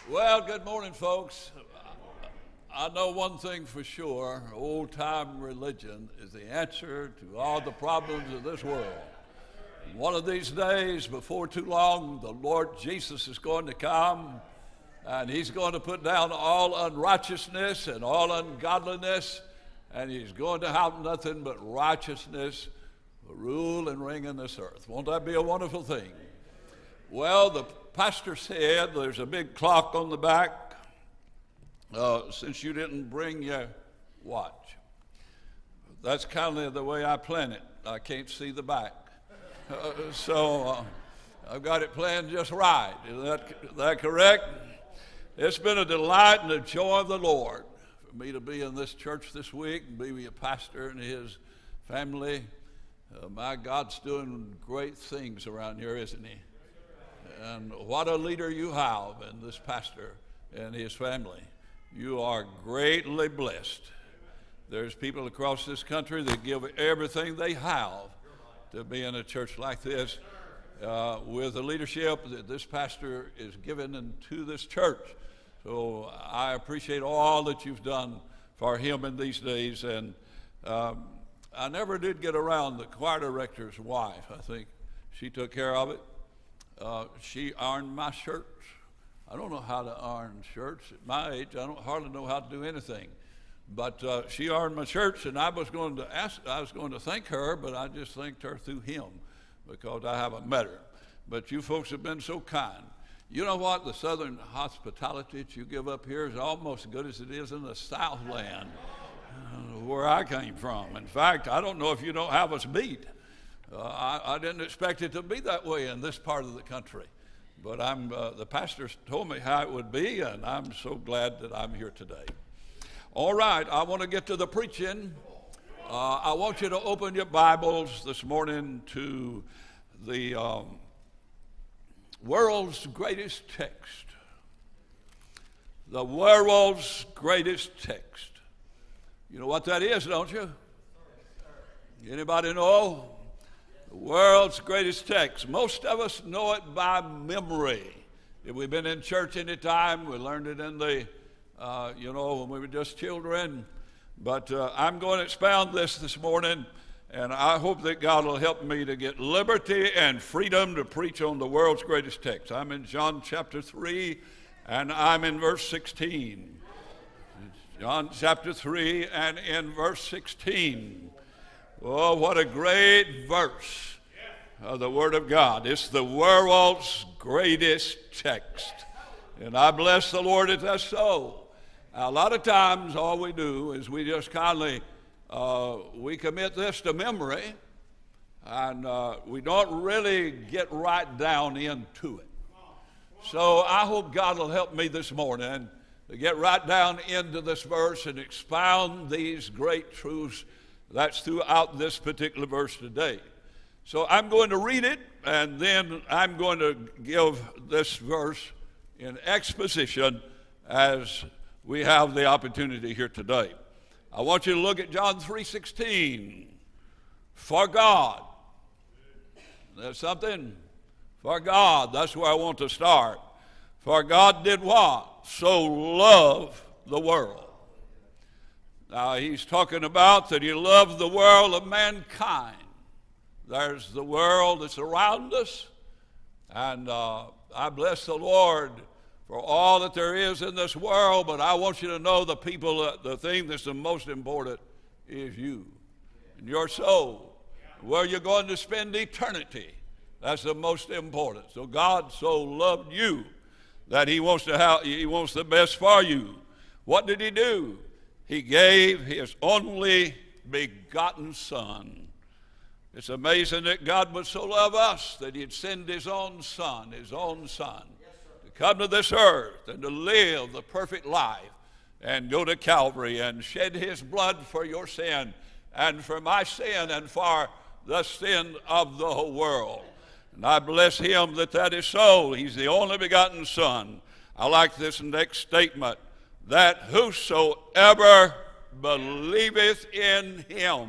Well, good morning, folks. I know one thing for sure, old-time religion is the answer to all the problems of this world. And one of these days, before too long, the Lord Jesus is going to come, and he's going to put down all unrighteousness and all ungodliness, and he's going to have nothing but righteousness rule and reign in this earth. Won't that be a wonderful thing? Well, the pastor said there's a big clock on the back. Since you didn't bring your watch. That's kind of the way I plan it. I can't see the back. So I've got it planned just right. Is that correct? It's been a delight and a joy of the Lord for me to be in this church this week and be with a pastor and his family. My God's doing great things around here, isn't he? And what a leader you have in this pastor and his family. You are greatly blessed. There's people across this country that give everything they have to be in a church like this with the leadership that this pastor is given into this church. So I appreciate all that you've done for him in these days. And I never did get around the choir director's wife. I think she took care of it. She ironed my shirts. I don't know how to iron shirts. At my age, I don't hardly know how to do anything. But she ironed my shirts, and I was going to thank her, but I just thanked her through him because I haven't met her. But you folks have been so kind. You know what? The southern hospitality that you give up here is almost as good as it is in the Southland, where I came from. In fact, I don't know if you don't have us beat. I didn't expect it to be that way in this part of the country. But the pastor told me how it would be, and I'm so glad that I'm here today. All right, I want to get to the preaching. I want you to open your Bibles this morning to the world's greatest text. The world's greatest text. You know what that is, don't you? Anybody know? The world's greatest text. Most of us know it by memory. If we've been in church any time, we learned it in the, when we were just children. But I'm going to expound this morning, and I hope that God will help me to get liberty and freedom to preach on the world's greatest text. I'm in John chapter 3, and I'm in verse 16. John chapter 3 and in verse 16. Oh, what a great verse of the Word of God. It's the world's greatest text. And I bless the Lord that that's so. Now, a lot of times all we do is we just kindly, we commit this to memory, and we don't really get right down into it. So I hope God will help me this morning to get right down into this verse and expound these great truths that's throughout this particular verse today. So I'm going to read it, and then I'm going to give this verse in exposition as we have the opportunity here today. I want you to look at John 3:16. For God. There's something? For God. That's where I want to start. For God did what? So love the world. Now, he's talking about that he loved the world of mankind. There's the world that's around us, and I bless the Lord for all that there is in this world, but I want you to know the thing that's the most important is you and your soul, where you're going to spend eternity. That's the most important. So God so loved you that he wants the best for you. What did he do? He gave his only begotten Son. It's amazing that God would so love us that he'd send his own Son, to come to this earth and to live the perfect life and go to Calvary and shed his blood for your sin and for my sin and for the sin of the whole world. And I bless him that is so. He's the only begotten Son. I like this next statement. That whosoever believeth in him,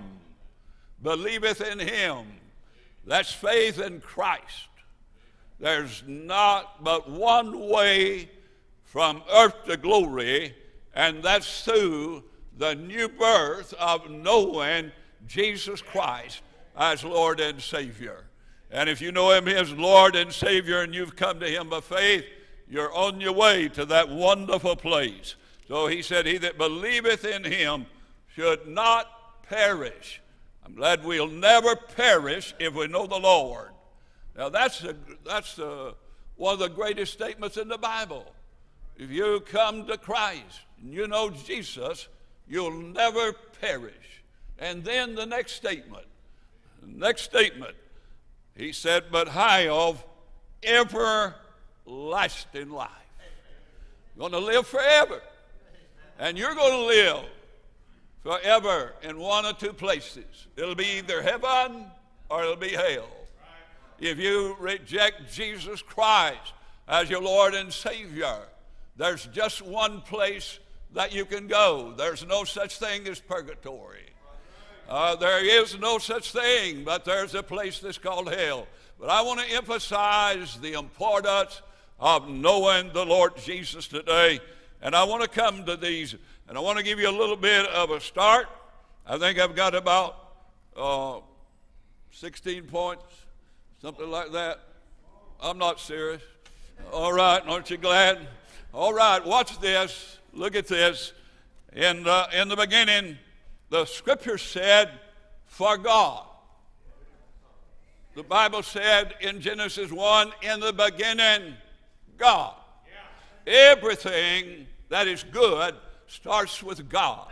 that's faith in Christ. There's not but one way from earth to glory, and that's through the new birth of knowing Jesus Christ as Lord and Savior. And if you know him as Lord and Savior and you've come to him by faith, you're on your way to that wonderful place. So he said, he that believeth in him should not perish. I'm glad we'll never perish if we know the Lord. Now that's one of the greatest statements in the Bible. If you come to Christ and you know Jesus, you'll never perish. And then the next statement, he said, but have everlasting life. You're going to live forever. And you're going to live forever in one or two places. It'll be either heaven or it'll be hell. If you reject Jesus Christ as your Lord and Savior, there's just one place that you can go. There's no such thing as purgatory. There is no such thing, but there's a place that's called hell. But I want to emphasize the importance of knowing the Lord Jesus today. And I want to come to these, and I want to give you a little bit of a start. I think I've got about 16 points, something like that. I'm not serious. All right, aren't you glad? All right, watch this. Look at this. In the beginning, the Scripture said, for God. The Bible said in Genesis 1, in the beginning, God. Everything that is good starts with God.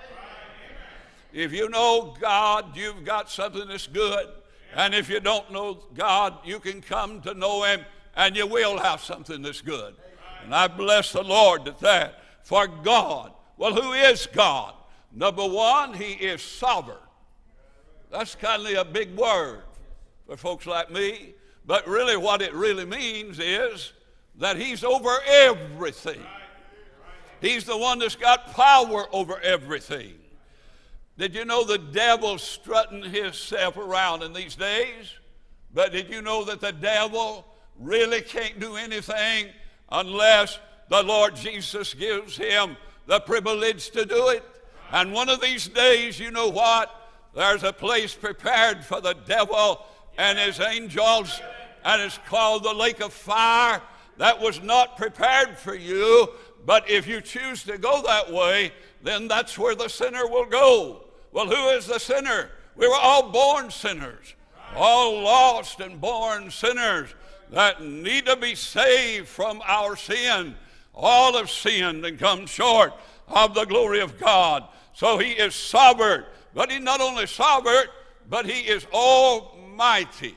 If you know God, you've got something that's good. And if you don't know God, you can come to know him and you will have something that's good. And I bless the Lord at that. For God. Well, who is God? Number one, he is sovereign. That's kind of a big word for folks like me. But really what it really means is that he's over everything. He's the one that's got power over everything. Did you know the devil's strutting himself around in these days? But did you know that the devil really can't do anything unless the Lord Jesus gives him the privilege to do it? And one of these days, you know what? There's a place prepared for the devil and his angels, and it's called the lake of fire. That was not prepared for you, but if you choose to go that way, then that's where the sinner will go. Well, who is the sinner? We were all born sinners, all lost and born sinners that need to be saved from our sin. All have sinned and come short of the glory of God. So he is sovereign, but he's not only sovereign, but he is almighty.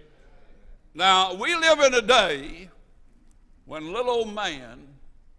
Now, we live in a day when little old man,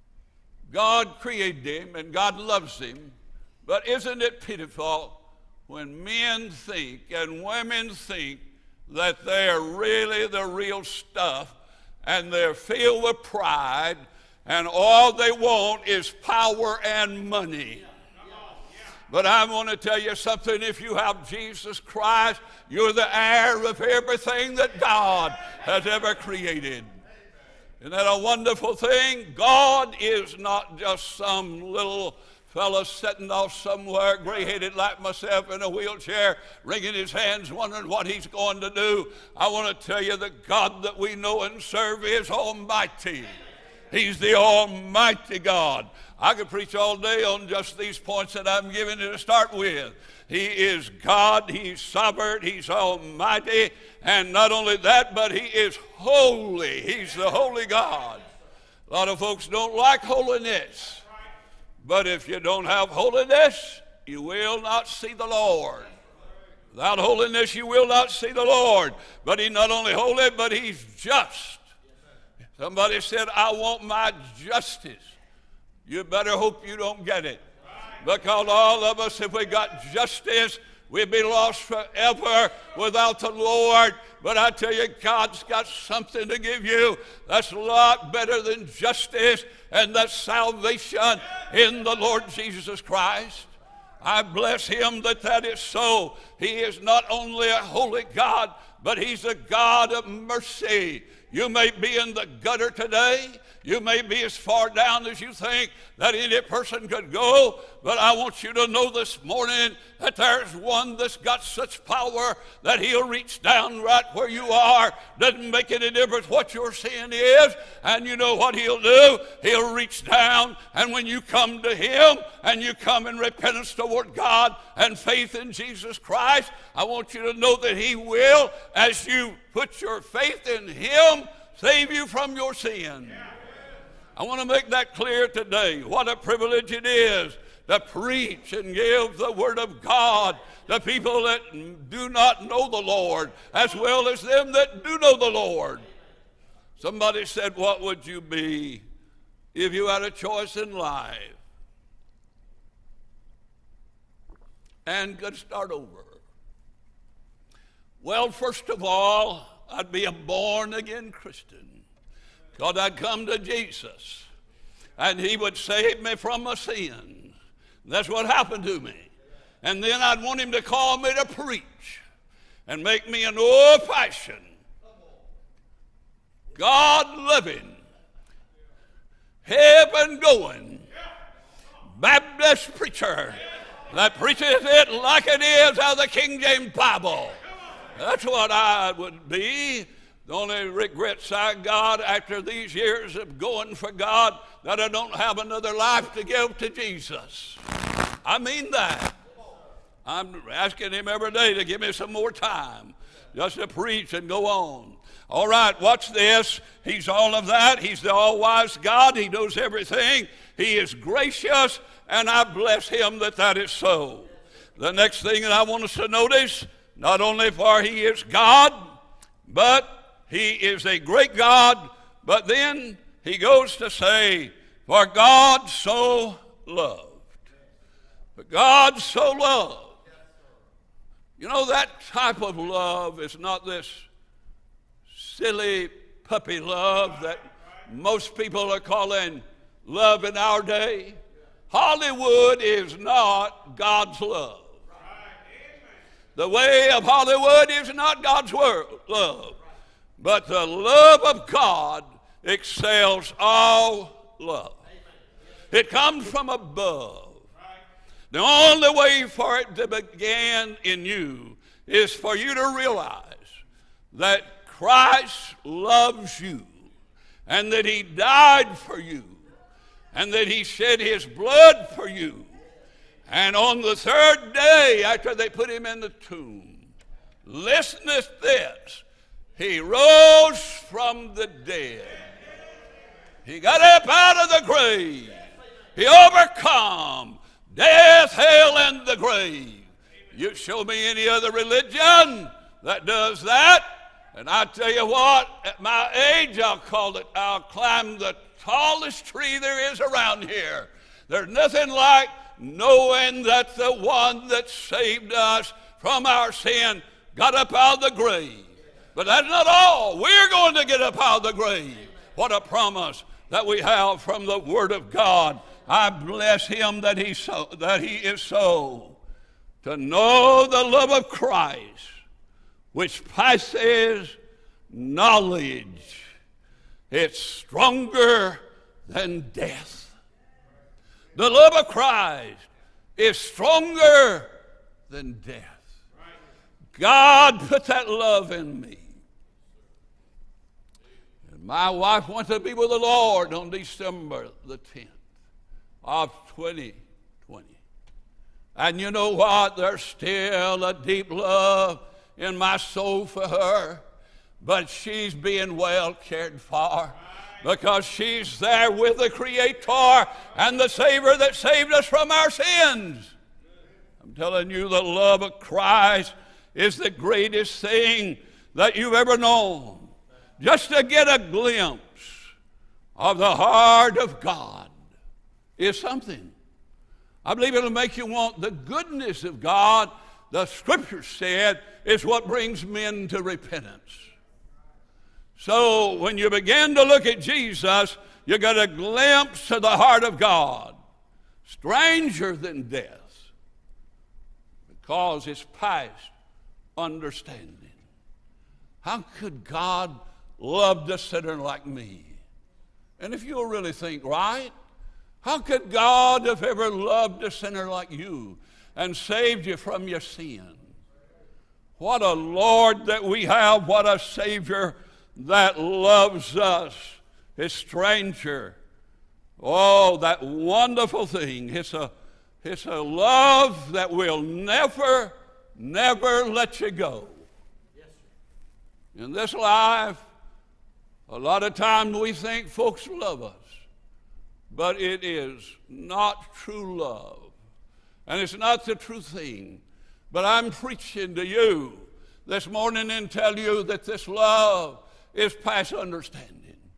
God created him and God loves him, but isn't it pitiful when men think and women think that they're really the real stuff and they're filled with pride and all they want is power and money. But I want to tell you something. If you have Jesus Christ, you're the heir of everything that God has ever created. Isn't that a wonderful thing? God is not just some little fellow sitting off somewhere, gray-headed like myself in a wheelchair, wringing his hands, wondering what he's going to do. I want to tell you the God that we know and serve is almighty. He's the almighty God. I could preach all day on just these points that I'm giving you to start with. He is God, he's sovereign, he's almighty, and not only that, but he is holy. He's the holy God. A lot of folks don't like holiness, but if you don't have holiness, you will not see the Lord. Without holiness, you will not see the Lord. But he's not only holy, but he's just. Somebody said, I want my justice. You better hope you don't get it. Because all of us, if we got justice, we'd be lost forever without the Lord. But I tell you, God's got something to give you that's a lot better than justice, and that's salvation in the Lord Jesus Christ. I bless him that is so. He is not only a holy God, but he's a God of mercy. You may be in the gutter today. You may be as far down as you think that any person could go. But I want you to know this morning that there's one that's got such power that he'll reach down right where you are. Doesn't make any difference what your sin is. And you know what he'll do? He'll reach down, and when you come to him and you come in repentance toward God and faith in Jesus Christ, I want you to know that he will, as you put your faith in him, save you from your sin. I want to make that clear today. What a privilege it is to preach and give the Word of God to people that do not know the Lord, as well as them that do know the Lord. Somebody said, what would you be if you had a choice in life and could start over? Well, first of all, I'd be a born-again Christian. God, I'd come to Jesus, and he would save me from my sins. That's what happened to me. And then I'd want him to call me to preach and make me an old-fashioned, God-loving, heaven-going Baptist preacher that preaches it like it is out of the King James Bible. That's what I would be. The only regrets I got after these years of going for God, that I don't have another life to give to Jesus. I mean that. I'm asking him every day to give me some more time just to preach and go on. All right, watch this. He's all of that. He's the all-wise God. He knows everything. He is gracious, and I bless him that that is so. The next thing that I want us to notice, not only for he is God, but he is a great God, but then he goes to say, for God so loved. For God so loved. You know, that type of love is not this silly puppy love that most people are calling love in our day. Hollywood is not God's love. The way of Hollywood is not God's love. But the love of God excels all love. It comes from above. The only way for it to begin in you is for you to realize that Christ loves you, and that he died for you, and that he shed his blood for you. And on the third day after they put him in the tomb, listen to this, he rose from the dead. He got up out of the grave. He overcome death, hell, and the grave. You show me any other religion that does that, and I tell you what, at my age, I'll climb the tallest tree there is around here. There's nothing like knowing that the one that saved us from our sin got up out of the grave. But that's not all. We're going to get up out of the grave. What a promise that we have from the Word of God. I bless him that he is so. To know the love of Christ, which passes knowledge. It's stronger than death. The love of Christ is stronger than death. God put that love in me. And my wife went to be with the Lord on December the 10th of 2020. And you know what? There's still a deep love in my soul for her. But she's being well cared for, because she's there with the Creator and the Savior that saved us from our sins. I'm telling you, the love of Christ is the greatest thing that you've ever known. Just to get a glimpse of the heart of God is something. I believe it'll make you want the goodness of God. The Scripture said is what brings men to repentance. So when you begin to look at Jesus, you get a glimpse of the heart of God, stranger than death, because it's past understanding. How could God loved a sinner like me. And if you'll really think right, how could God have ever loved a sinner like you and saved you from your sin? What a Lord that we have, what a Savior that loves us, His stranger. Oh, that wonderful thing. It's a love that will never, never let you go. In this life, a lot of times we think folks love us, but it is not true love. And it's not the true thing. But I'm preaching to you this morning and tell you that this love is past understanding.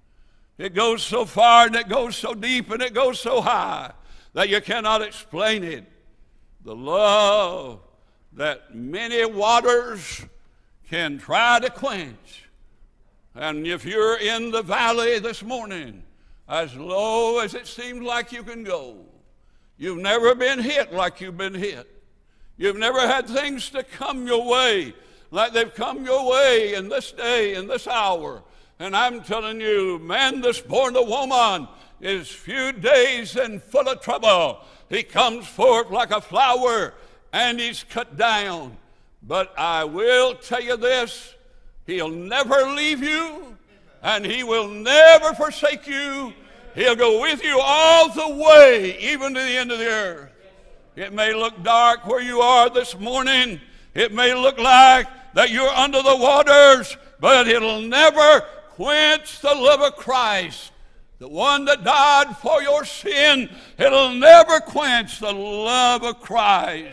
It goes so far and it goes so deep and it goes so high that you cannot explain it. The love that many waters can try to quench. And if you're in the valley this morning, as low as it seems like you can go, you've never been hit like you've been hit. You've never had things to come your way like they've come your way in this day, in this hour. And I'm telling you, man that's born a woman is few days and full of trouble. He comes forth like a flower and he's cut down. But I will tell you this, He'll never leave you and He will never forsake you. He'll go with you all the way, even to the end of the earth. It may look dark where you are this morning. It may look like that you're under the waters, but it'll never quench the love of Christ, the one that died for your sin. It'll never quench the love of Christ,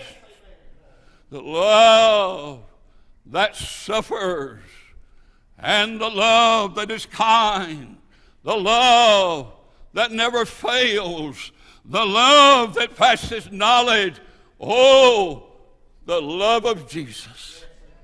the love that suffers, and the love that is kind, the love that never fails, the love that passes knowledge. Oh, the love of Jesus.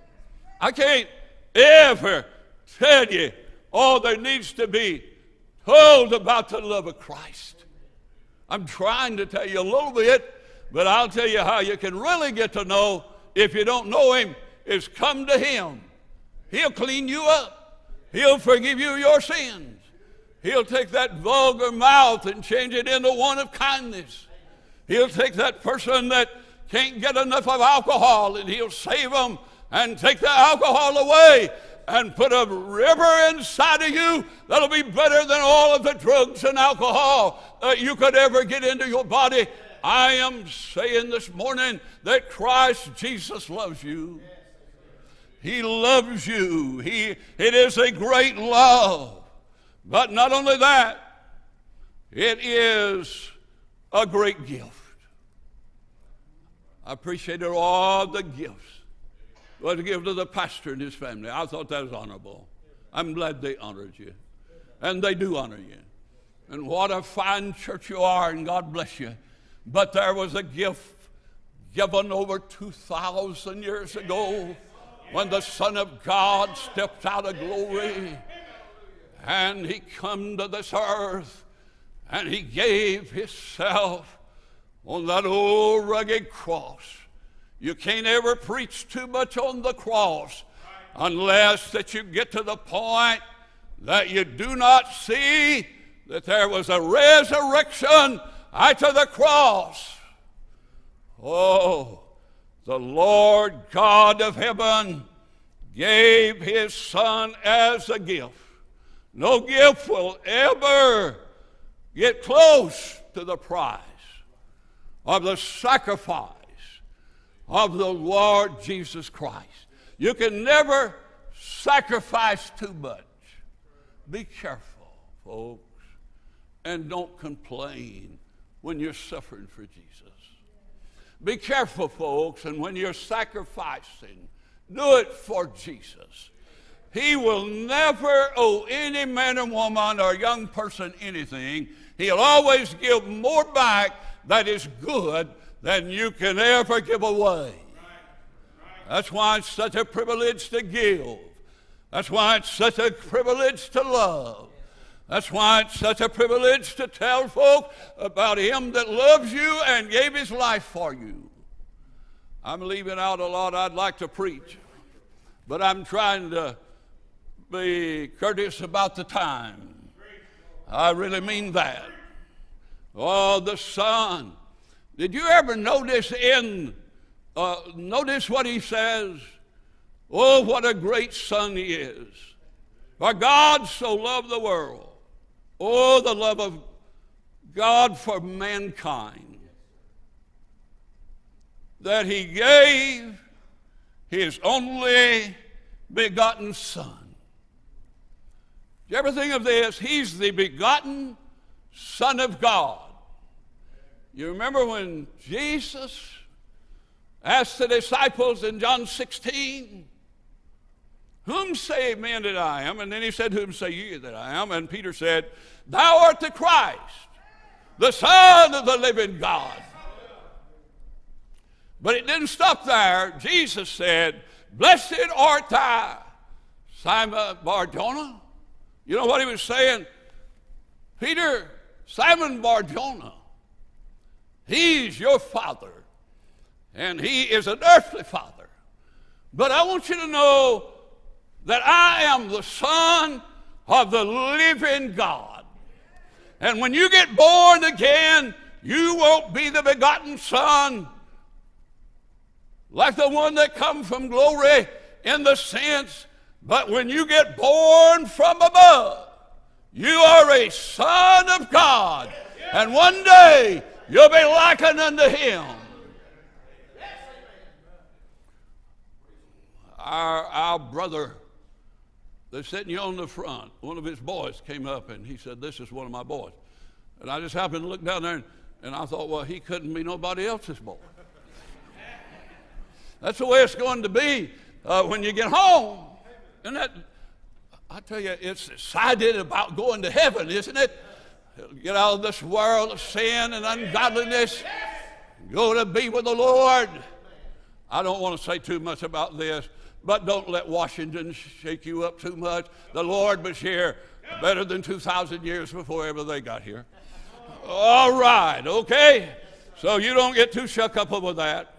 I can't ever tell you all there needs to be told about the love of Christ. I'm trying to tell you a little bit, but I'll tell you how you can really get to know if you don't know Him, is come to Him. He'll clean you up. He'll forgive you your sins. He'll take that vulgar mouth and change it into one of kindness. He'll take that person that can't get enough of alcohol and He'll save them and take the alcohol away and put a river inside of you that'll be better than all of the drugs and alcohol that you could ever get into your body. I am saying this morning that Christ Jesus loves you. He loves you. It is a great love. But not only that, it is a great gift. I appreciated all the gifts. What to give to the pastor and his family. I thought that was honorable. I'm glad they honored you. And they do honor you. And what a fine church you are, and God bless you. But there was a gift given over 2,000 years ago when the Son of God stepped out of glory. And He come to this earth and He gave Himself on that old rugged cross. You can't ever preach too much on the cross unless that you get to the point that you do not see that there was a resurrection after the cross. Oh, the Lord God of heaven gave His Son as a gift. No gift will ever get close to the price of the sacrifice of the Lord Jesus Christ. You can never sacrifice too much. Be careful, folks, and don't complain when you're suffering for Jesus. Be careful, folks, and when you're sacrificing, do it for Jesus. He will never owe any man or woman or young person anything. He'll always give more back that is good than you can ever give away. That's why it's such a privilege to give. That's why it's such a privilege to love. That's why it's such a privilege to tell folk about Him that loves you and gave His life for you. I'm leaving out a lot I'd like to preach, but I'm trying to be courteous about the time. I really mean that. Oh, the Son. Did you ever notice notice what he says? Oh, what a great Son he is. For God so loved the world. Oh, the love of God for mankind, that he gave his only begotten Son. Do you ever think of this? He's the begotten Son of God. You remember when Jesus asked the disciples in John 16, whom say men that I am? And then he said, whom say ye that I am? And Peter said, thou art the Christ, the Son of the living God. But it didn't stop there. Jesus said, blessed art thou, Simon Bar-Jonah. You know what he was saying? Peter, Simon Bar-Jonah, he's your father, and he is an earthly father. But I want you to know that I am the Son of the living God. And when you get born again, you won't be the begotten Son like the one that come from glory in the sense, but when you get born from above, you are a son of God. And one day, you'll be likened unto him. Our brother that's sitting here on the front, one of his boys came up and he said, this is one of my boys. And I just happened to look down there and I thought, well, he couldn't be nobody else's boy. That's the way it's going to be when you get home. And that, I tell you, it's excited about going to heaven, isn't it? Get out of this world of sin and ungodliness. Go to be with the Lord. I don't want to say too much about this, but don't let Washington shake you up too much. The Lord was here better than 2,000 years before ever they got here. All right, okay? So you don't get too shook up over that.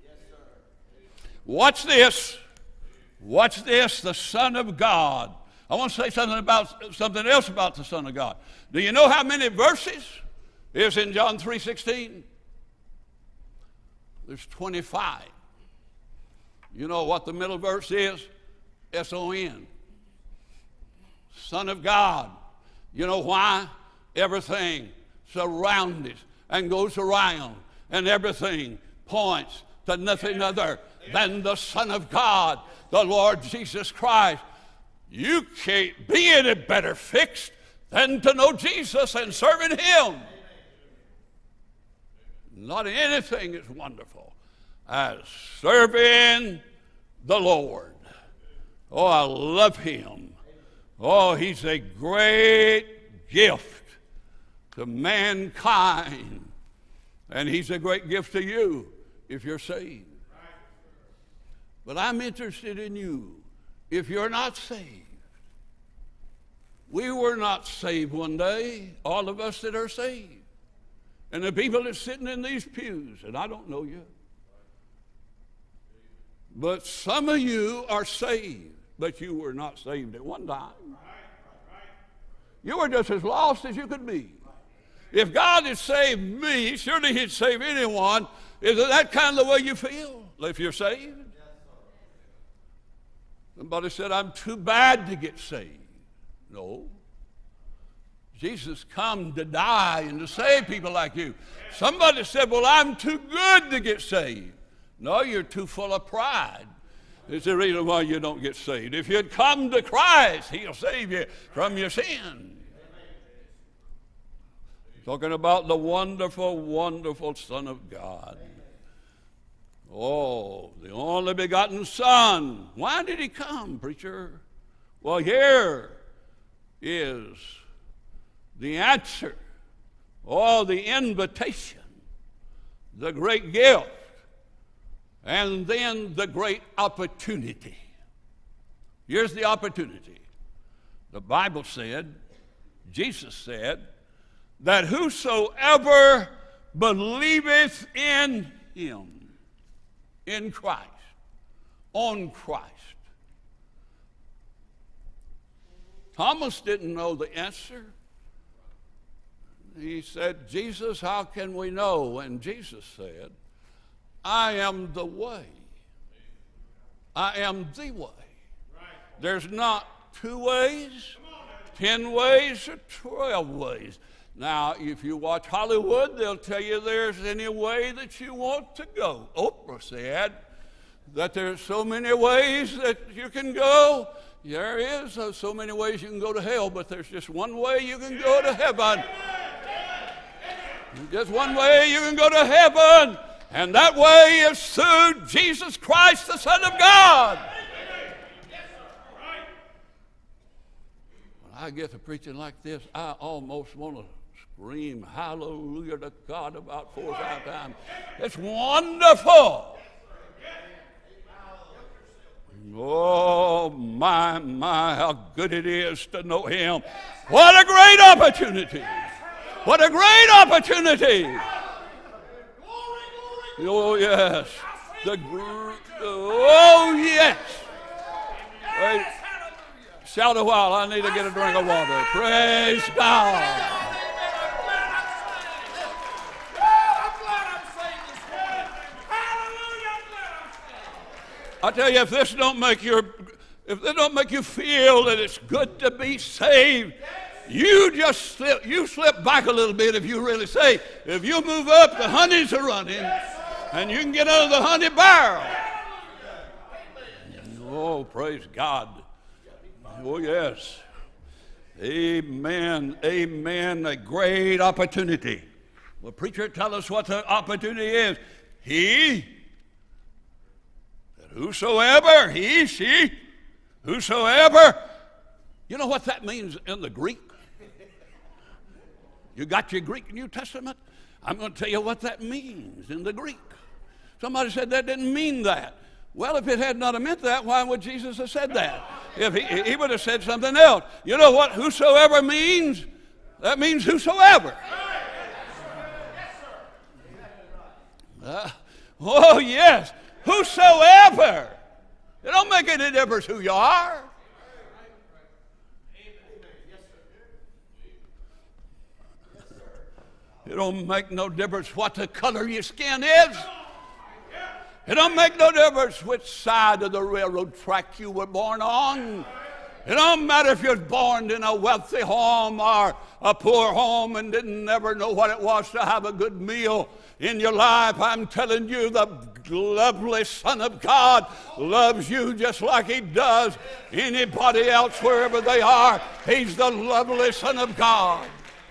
Watch this. Watch this, the Son of God. I want to say something else about the Son of God. Do you know how many verses is in John 3:16? There's 25. You know what the middle verse is? S-O-N. Son of God. You know why? Everything surrounds and goes around, and everything points to nothing other than the Son of God, the Lord Jesus Christ. You can't be any better fixed than to know Jesus and serving him. Not anything is wonderful as serving the Lord. Oh, I love him. Oh, he's a great gift to mankind. And he's a great gift to you if you're saved. But I'm interested in you if you're not saved. We were not saved one day, all of us that are saved. And the people that are sitting in these pews, and I don't know you. But some of you are saved, but you were not saved at one time. You were just as lost as you could be. If God had saved me, surely he'd save anyone. Is that kind of the way you feel if you're saved? Somebody said, I'm too bad to get saved. No. Jesus come to die and to save people like you. Somebody said, well, I'm too good to get saved. No, you're too full of pride. It's the reason why you don't get saved. If you'd come to Christ, he'll save you from your sin. Talking about the wonderful, wonderful Son of God. Oh, the only begotten Son. Why did he come, preacher? Well, here is the answer. Oh, the invitation, the great gift, and then the great opportunity. Here's the opportunity. The Bible said, Jesus said, that whosoever believeth in him, in Christ, on Christ, Thomas didn't know the answer. He said, Jesus, how can we know? And Jesus said, I am the way. I am the way. There's not 2 ways, 10 ways, or 12 ways. Now, if you watch Hollywood, they'll tell you there's any way that you want to go. Oprah said that there's so many ways that you can go. There is so many ways you can go to hell, but there's just one way you can go to heaven. Just one way you can go to heaven, and that way is through Jesus Christ, the Son of God. When I get to preaching like this, I almost want to scream hallelujah to God about 4 or 5 times. It's wonderful. Oh, my, how good it is to know Him. What a great opportunity. What a great opportunity. Oh, yes. Oh, yes. Wait. Shout a while. I need to get a drink of water. Praise God. I tell you, if this don't make you feel that it's good to be saved, you just slip back a little bit if you really say. If you move up, the honeys are running, and you can get under the honey barrel. Oh, praise God. Oh, yes. Amen. Amen. A great opportunity. Well, preacher, tell us what the opportunity is. Whosoever, he, she, whosoever. You know what that means in the Greek? You got your Greek New Testament? I'm going to tell you what that means in the Greek. Somebody said that didn't mean that. Well, if it had not meant that, why would Jesus have said that? If he would have said something else. You know what whosoever means? That means whosoever. Oh, yes. Whosoever. It don't make any difference who you are. It don't make no difference what the color of your skin is. It don't make no difference which side of the railroad track you were born on. It don't matter if you're born in a wealthy home or a poor home and didn't never know what it was to have a good meal in your life. I'm telling you, the lovely Son of God loves you just like He does anybody else wherever they are. He's the lovely Son of God.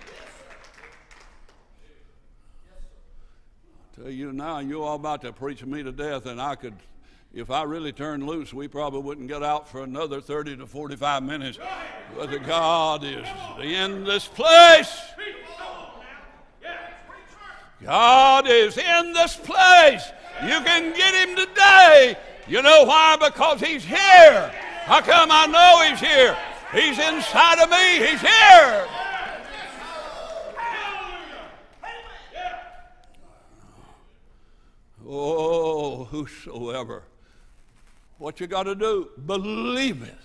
I tell you now, you're all about to preach me to death, and I could, if I really turned loose, we probably wouldn't get out for another 30 to 45 minutes. But the God is in this place. God is in this place. You can get Him today. You know why? Because He's here. How come I know He's here? He's inside of me. He's here. Oh, whosoever. What you got to do? Believe it.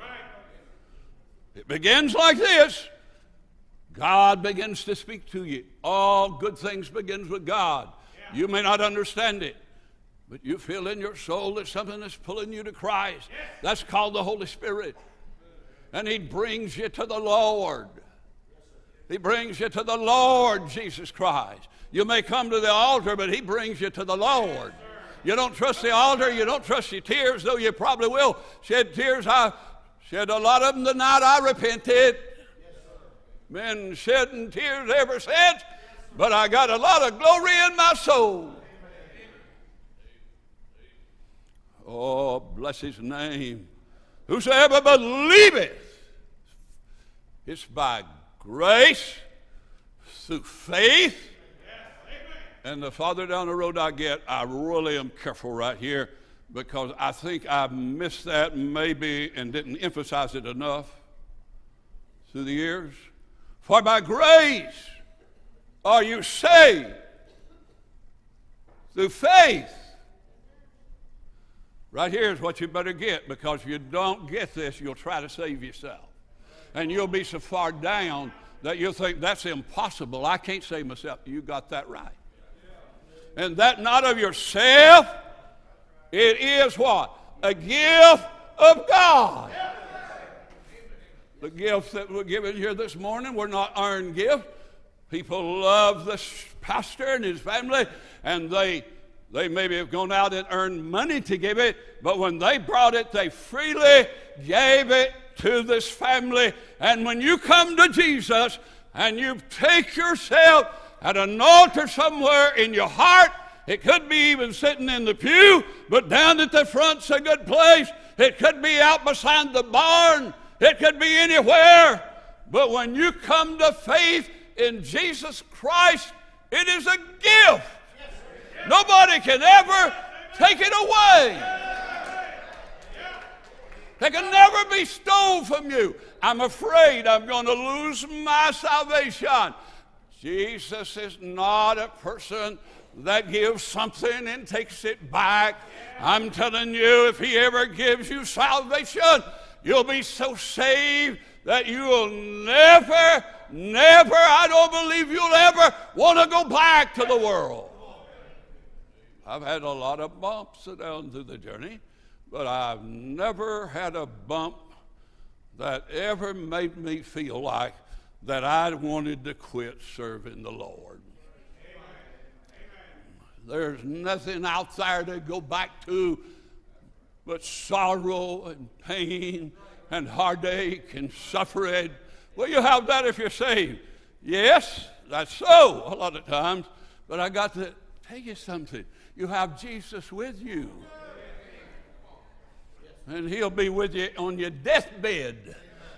It begins like this. God begins to speak to you. All good things begins with God. You may not understand it, but you feel in your soul that something is pulling you to Christ. That's called the Holy Spirit. And He brings you to the Lord. He brings you to the Lord Jesus Christ. You may come to the altar, but He brings you to the Lord. You don't trust the altar. You don't trust your tears, though you probably will shed tears. I shed a lot of them the night I repented. Been shedding tears ever since, but I got a lot of glory in my soul. Oh, bless His name. Whosoever believeth, it's by grace, through faith. And the farther down the road I get, I really am careful right here, because I think I missed that maybe and didn't emphasize it enough through the years. For by grace are you saved through faith. Right here is what you better get, because if you don't get this, you'll try to save yourself. and you'll be so far down that you'll think, that's impossible. I can't save myself. You got that right. And that not of yourself, it is what? A gift of God. The gifts that we're given here this morning were not earned gifts. People love this pastor and his family, and they maybe have gone out and earned money to give it, but when they brought it, they freely gave it to this family. And when you come to Jesus and you take yourself at an altar somewhere in your heart, it could be even sitting in the pew, but down at the front's a good place. It could be out beside the barn. It could be anywhere. But when you come to faith in Jesus Christ, it is a gift. Nobody can ever take it away. They can never be stolen from you. I'm afraid I'm going to lose my salvation. Jesus is not a person that gives something and takes it back. I'm telling you, if he ever gives you salvation, you'll be so saved that you will never, I don't believe you'll ever want to go back to the world. I've had a lot of bumps down through the journey, but I've never had a bump that ever made me feel like that I wanted to quit serving the Lord. There's nothing out there to go back to but sorrow and pain and heartache and suffering. Well, you have that if you're saved. Yes, that's so a lot of times, but I got to tell you something. You have Jesus with you, and he'll be with you on your deathbed.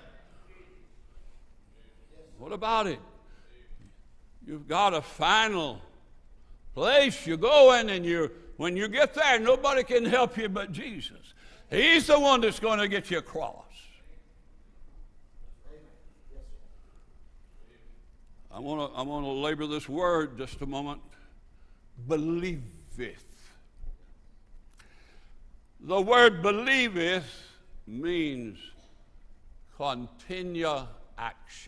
What about it? You've got a final place you're going, and when you get there, nobody can help you but Jesus. He's the one that's going to get you across. I want to labor this word just a moment. Believeth. The word believeth means continue action.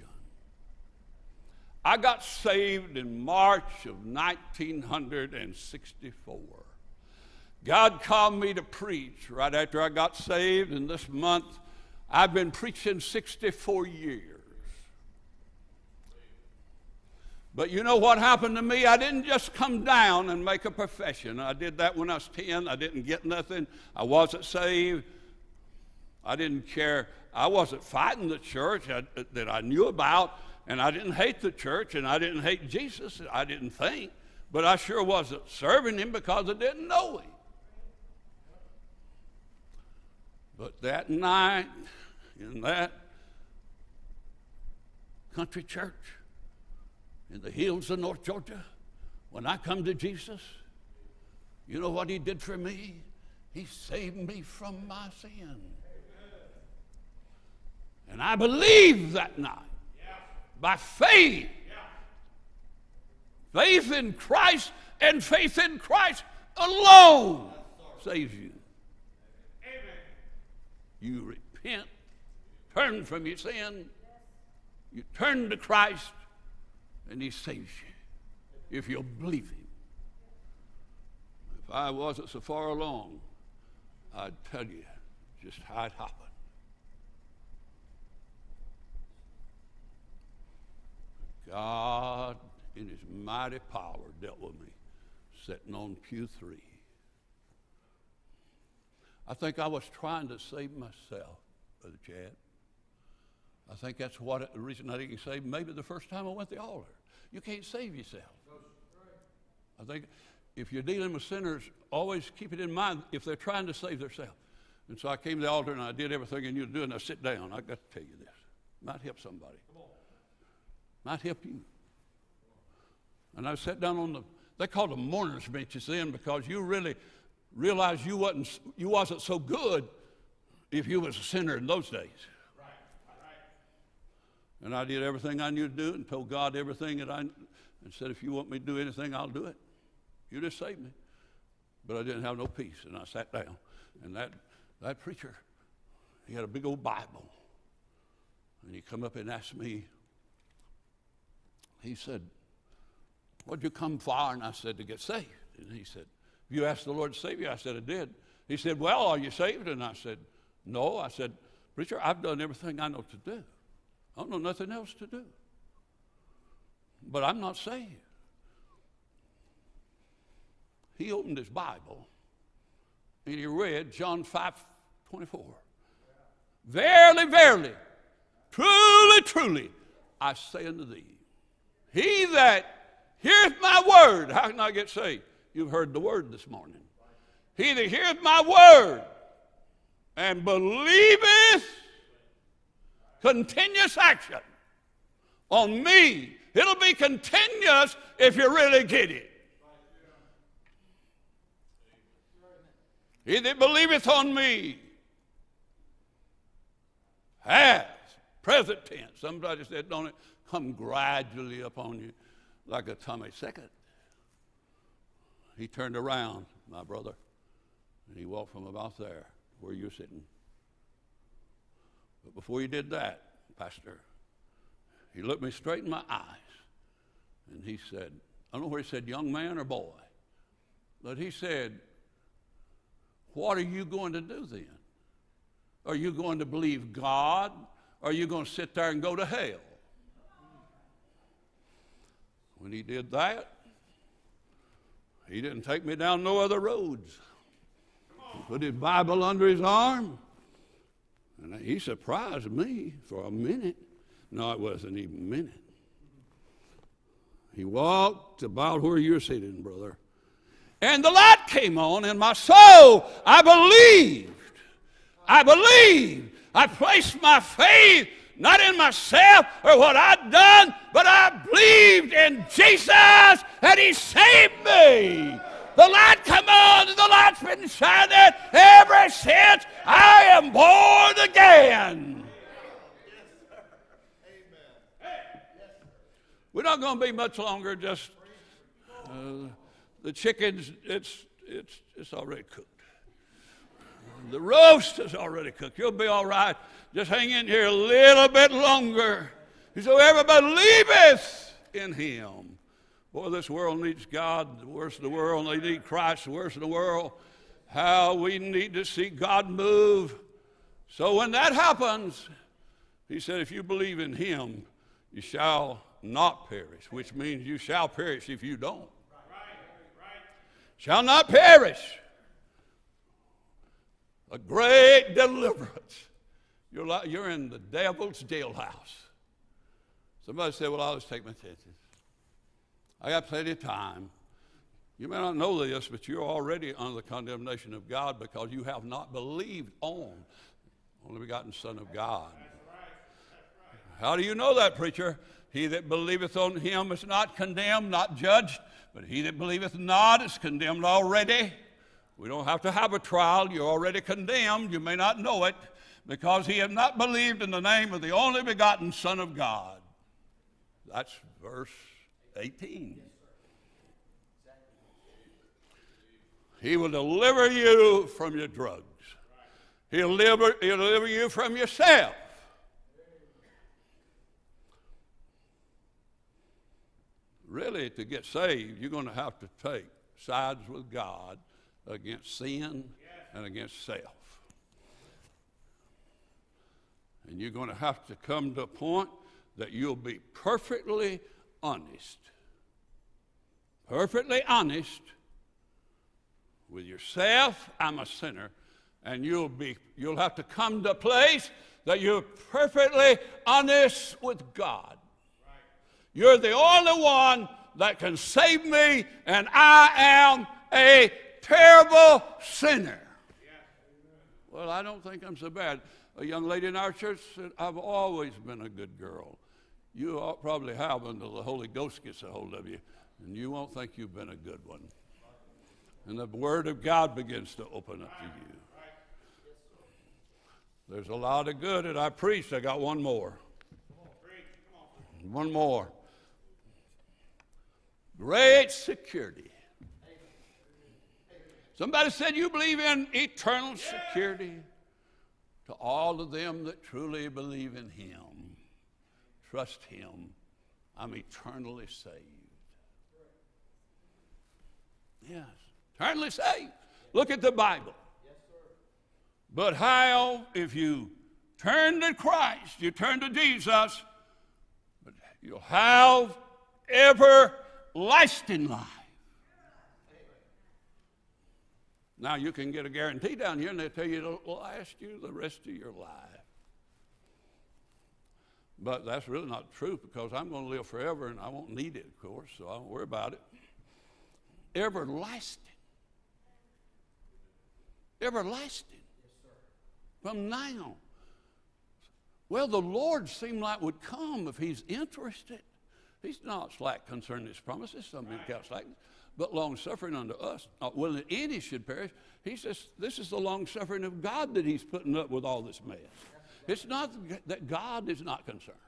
I got saved in March of 1964. God called me to preach right after I got saved, and this month I've been preaching 64 years. But you know what happened to me? I didn't just come down and make a profession. I did that when I was 10. I didn't get nothing. I wasn't saved. I didn't care. I wasn't fighting the church that I knew about, and I didn't hate the church, and I didn't hate Jesus. I didn't think. But I sure wasn't serving him because I didn't know him. But that night in that country church in the hills of North Georgia, when I come to Jesus, you know what he did for me? He saved me from my sin. And I believed that night by faith. Faith in Christ and faith in Christ alone saves you. You repent, turn from your sin, you turn to Christ, and he saves you if you'll believe him. If I wasn't so far along, I'd tell you just how it happened. God, in his mighty power, dealt with me sitting on pew 3. I think I was trying to save myself, Brother Chad. I think that's the reason I didn't save maybe the first time I went to the altar. You can't save yourself. I think if you're dealing with sinners, always keep it in mind if they're trying to save themselves. And so I came to the altar and I did everything I knew to do, and I sit down. I got to tell you this. Might help somebody. Might help you. And I sat down they called them mourners benches then, because you really realized you wasn't so good if you was a sinner in those days. And I did everything I knew to do and told God everything and said, if you want me to do anything, I'll do it. You just save me. But I didn't have no peace, and I sat down. And that preacher, he had a big old Bible. And he come up and asked me, he said, what'd you come for? And I said, to get saved. And he said, you asked the Lord to save you? I said, I did. He said, well, are you saved? And I said, no. I said, preacher, I've done everything I know to do. I don't know nothing else to do. But I'm not saved. He opened his Bible and he read John 5:24. Verily, verily, truly, truly, I say unto thee, he that heareth my word, how can I get saved? You've heard the word this morning. He that heareth my word and believeth, continuous action on me. It'll be continuous if you really get it. He that believeth on me has, present tense, somebody said, don't it come gradually upon you like a tummy second. He turned around, my brother, and he walked from about there where you're sitting. But before he did that, Pastor, he looked me straight in my eyes, and he said, I don't know where he said young man or boy, but he said, what are you going to do then? Are you going to believe God? Or are you going to sit there and go to hell? When he did that, he didn't take me down no other roads. He put his Bible under his arm, and he surprised me for a minute. No, it wasn't even a minute. He walked about where you're sitting, brother. And the light came on in my soul. I believed. I placed my faith not in myself or what I'd done, but I believed in Jesus, and he saved me. The light come on, and the light's been shining ever since I am born again. We're not going to be much longer. Just the chickens, it's already cooked. The roast is already cooked. You'll be all right. Just hang in here a little bit longer. Whosoever believeth in him. Boy, this world needs God. The worst of the world. They need Christ. The worst of the world. How we need to see God move. So when that happens, he said, if you believe in him, you shall not perish, which means you shall perish if you don't. Shall not perish. A great deliverance. You're in the devil's jailhouse. Somebody said, well, I'll just take my chances. I got plenty of time. You may not know this, but you're already under the condemnation of God because you have not believed on the only begotten Son of God. How do you know that, preacher? He that believeth on him is not condemned, not judged, but he that believeth not is condemned already. We don't have to have a trial. You're already condemned. You may not know it because he hath not believed in the name of the only begotten Son of God. That's verse 18. He will deliver you from your drugs. He'll deliver you from yourself. Really, to get saved, you're going to have to take sides with God against sin and against self. And you're going to have to come to a point that you'll be perfectly honest. Perfectly honest with yourself. I'm a sinner. And you'll have to come to a place that you're perfectly honest with God. You're the only one that can save me, and I am a terrible sinner. Well, I don't think I'm so bad. A young lady in our church said, I've always been a good girl. You probably have until the Holy Ghost gets a hold of you, and you won't think you've been a good one. And the Word of God begins to open up to you. There's a lot of good that I preached. I got one more. One more. Great security. Somebody said, you believe in eternal security? To all of them that truly believe in him. trust him, I'm eternally saved. Yes, eternally saved. Look at the Bible. Yes, sir. But how, if you turn to Christ, you turn to Jesus, but you'll have everlasting life. Now, you can get a guarantee down here, and they tell you it'll last you the rest of your life. But that's really not true, because I'm going to live forever, and I won't need it, of course, so I don't worry about it. Everlasting. Everlasting. Yes, sir. From now. Well, the Lord seemed like would come if he's interested. He's not slack concerning his promises, some men count slackness, but long-suffering unto us, not willing that any should perish. He says this is the long-suffering of God that he's putting up with all this mess. It's not that God is not concerned.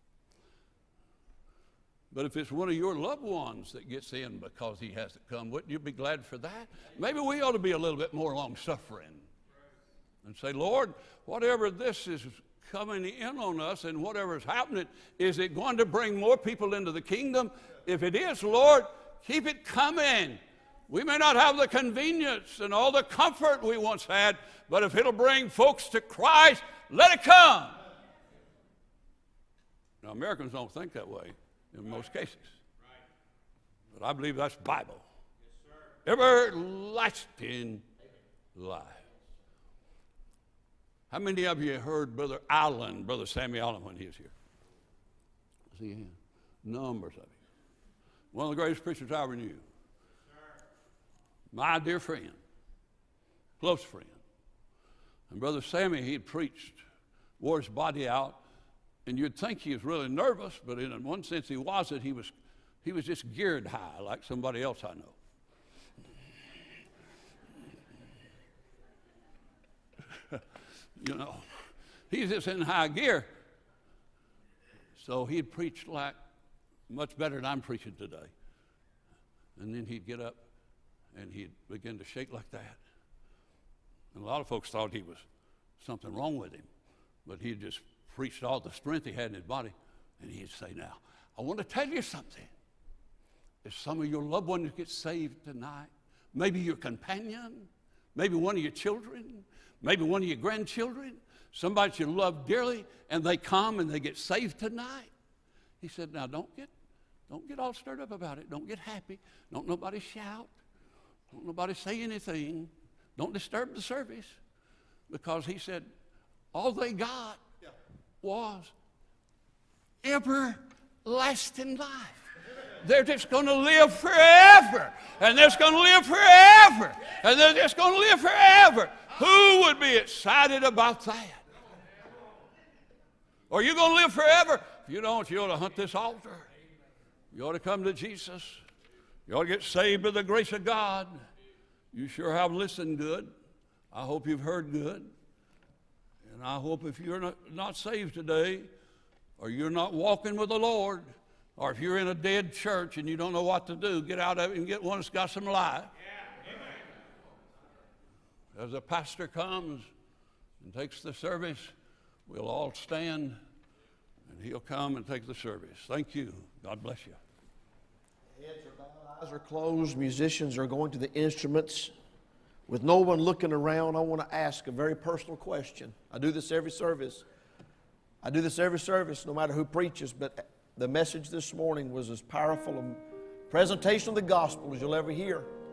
But if it's one of your loved ones that gets in because he hasn't come, wouldn't you be glad for that? Maybe we ought to be a little bit more long-suffering and say, Lord, whatever this is coming in on us and whatever is happening, is it going to bring more people into the kingdom? If it is, Lord, keep it coming. We may not have the convenience and all the comfort we once had, but if it'll bring folks to Christ, let it come. Now, Americans don't think that way in most cases. But I believe that's Bible. Everlasting life. How many of you heard Brother Sammy Allen, when he was here? See him? Numbers of you. One of the greatest preachers I ever knew. My dear friend, close friend. And Brother Sammy, he had preached, wore his body out, and you'd think he was really nervous, but in one sense he wasn't. He was just geared high, like somebody else I know. You know, he's just in high gear. So he'd preach like much better than I'm preaching today. And then he'd get up and he'd begin to shake like that. And a lot of folks thought he was something wrong with him, but he just preached all the strength he had in his body. And he'd say, now, I want to tell you something. If some of your loved ones get saved tonight, maybe your companion, maybe one of your children, maybe one of your grandchildren, somebody that you love dearly, and they come and they get saved tonight. He said, now don't get all stirred up about it. Don't get happy. Don't nobody shout. Don't nobody say anything. Don't disturb the service. Because he said, all they got was everlasting life. They're just going to live forever. And they're just going to live forever. And they're just going to live forever. Who would be excited about that? Are you going to live forever? If you don't, you ought to hunt this altar. You ought to come to Jesus. You ought to get saved by the grace of God. You sure have listened good. I hope you've heard good. And I hope if you're not saved today, or you're not walking with the Lord, or if you're in a dead church and you don't know what to do, get out of it and get one that's got some life. As the pastor comes and takes the service, we'll all stand and he'll come and take the service. Thank you. God bless you. Heads are bowed, eyes are closed. Musicians are going to the instruments. With no one looking around, I want to ask a very personal question. I do this every service. No matter who preaches, but the message this morning was as powerful a presentation of the gospel as you'll ever hear.